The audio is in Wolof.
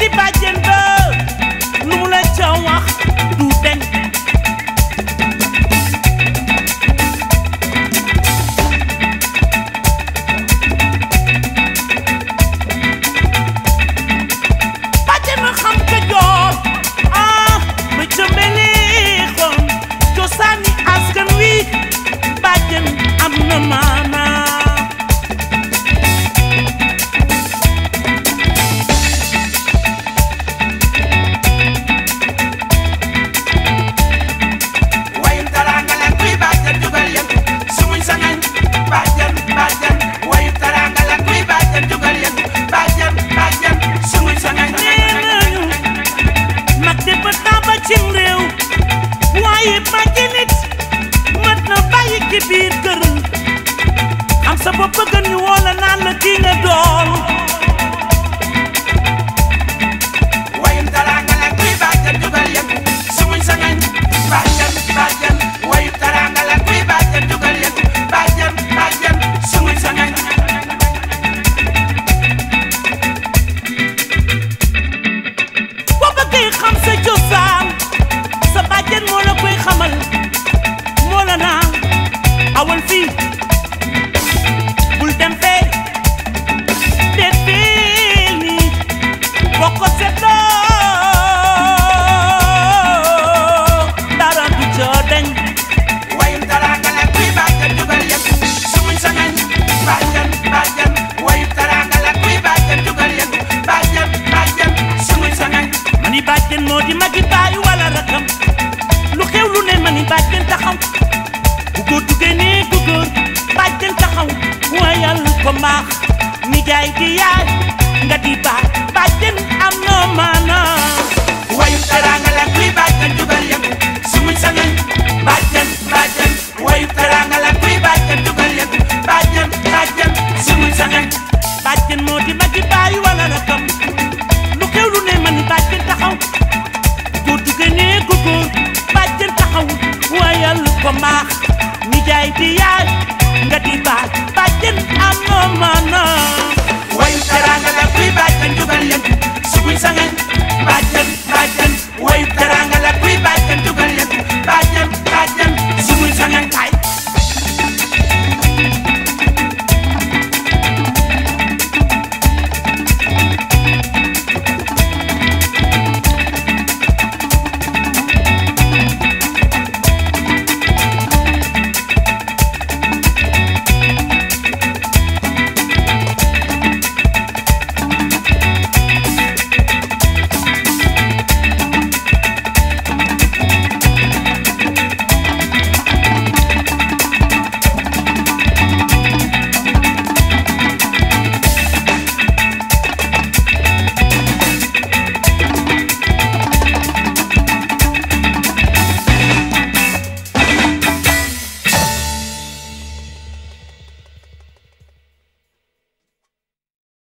bàjjen ba lu mu la ca wax du deñ bàjjen ma xam ka joor ma cëmbeli xoon cosaani askan wi bàjjen am na maana ci biir kër am sa bopp gën ñu woola naan la kii nga doon wayum taraanga la kuy bàjjan jugal yëngu sumuñ sa ngañ bàjjan bàjjan wayum taraanga la kuy bàjjan jugal yëngu bàjjan bàjjan sumuñ sa ngañ boo bëggee xam sa cosaan sa bàjjan moo la koy xamal moo la naan awal fii bul dem fee defee nii boo ko seetloo dara du ca deñ wayum taraanga la kuy bàjjan jugal yëngu sumuñ sa ngañ bàjjan bàjjan wayum taraanga la kuy bàjjan jugal yëngu bàjjan bàjjan sumuñ sa ngañ mani bàjjan moo di magi baayu wala rakam lu xew lu ne mani bàjjan taxaw bu góor duggee nii bu góor bàjjen taxaw wayal ko mbaax ni jaay di yaay nga di baax